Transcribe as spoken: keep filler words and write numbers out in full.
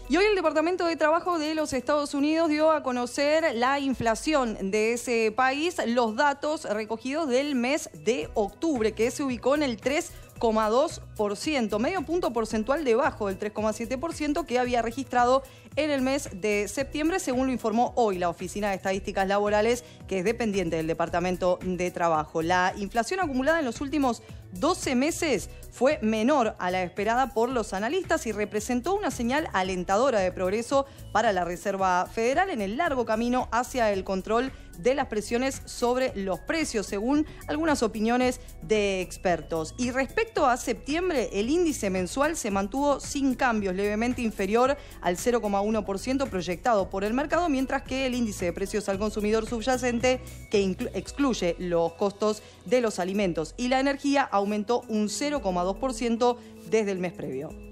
Y hoy el Departamento de Trabajo de los Estados Unidos dio a conocer la inflación de ese país, los datos recogidos del mes de octubre, que se ubicó en el tres coma dos por ciento, medio punto porcentual debajo del tres coma siete por ciento que había registrado en el mes de septiembre, según lo informó hoy la Oficina de Estadísticas Laborales, que es dependiente del Departamento de Trabajo. La inflación acumulada en los últimos doce meses fue menor a la esperada por los analistas y representó una señal alentadora de progreso para la Reserva Federal en el largo camino hacia el control de las presiones sobre los precios, según algunas opiniones de expertos. Y respecto a septiembre, el índice mensual se mantuvo sin cambios, levemente inferior al cero coma uno por ciento proyectado por el mercado, mientras que el índice de precios al consumidor subyacente, que excluye los costos de los alimentos y la energía, aumentó un cero coma dos por ciento desde el mes previo.